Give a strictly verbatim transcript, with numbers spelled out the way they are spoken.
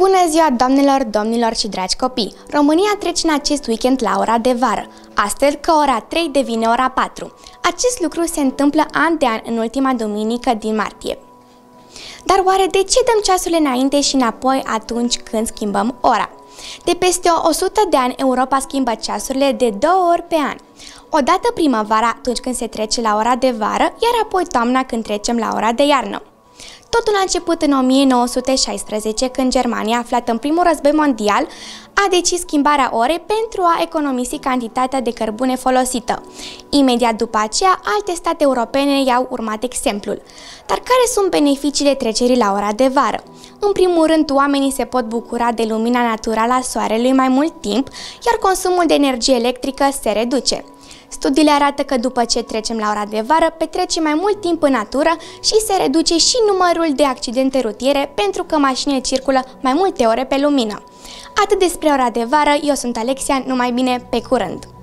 Bună ziua, doamnelor, domnilor și dragi copii! România trece în acest weekend la ora de vară, astfel că ora trei devine ora patru. Acest lucru se întâmplă an de an în ultima duminică din martie. Dar oare de ce dăm ceasurile înainte și înapoi atunci când schimbăm ora? De peste o sută de ani Europa schimbă ceasurile de două ori pe an. Odată primăvara atunci când se trece la ora de vară, iar apoi toamna când trecem la ora de iarnă. Totul a început în o mie nouă sute șaisprezece, când Germania, aflată în primul război mondial, a decis schimbarea orei pentru a economisi cantitatea de cărbune folosită. Imediat după aceea, alte state europene i-au urmat exemplul. Dar care sunt beneficiile trecerii la ora de vară? În primul rând, oamenii se pot bucura de lumina naturală a soarelui mai mult timp, iar consumul de energie electrică se reduce. Studiile arată că după ce trecem la ora de vară, petrecem mai mult timp în natură și se reduce și numărul de accidente rutiere pentru că mașinile circulă mai multe ore pe lumină. Atât despre ora de vară, eu sunt Alexia, numai bine, pe curând!